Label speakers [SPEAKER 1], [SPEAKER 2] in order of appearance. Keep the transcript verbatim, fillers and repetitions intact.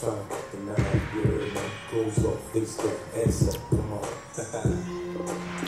[SPEAKER 1] trying to get the nine, you heard me? Close up, face up, ass up, come on.